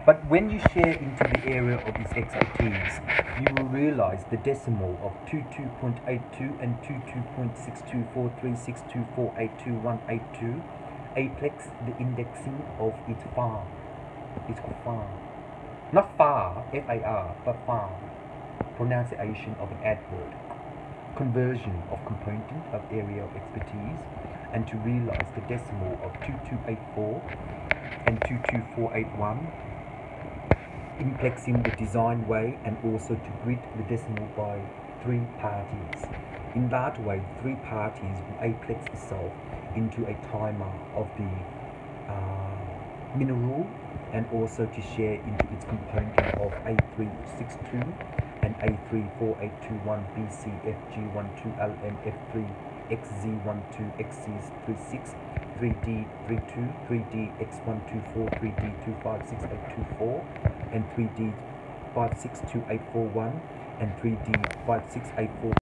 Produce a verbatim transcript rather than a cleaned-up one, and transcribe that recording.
But when you share into the area of its X O Ts, you will realize the decimal of twenty-two point eight two and twenty-two point six two four three six two four eight two one eight two aplex the indexing of its far. It's called far. Not far, F A R, but far. Pronunciation of an adverb. Conversion of component of area of expertise, and to realize the decimal of twenty-two eight four and twenty-two four eight one, implexing the design way, and also to grid the decimal by three parties. In that way, three parties will aplex itself into a timer of the uh, mineral, and also to share into its component of A three six two and A three four eight two one B C F G one two L M F three X Z one two X Z three six three D three two three D X one two four three D two five six eight two four and three D five six two eight four one and three D five six eight four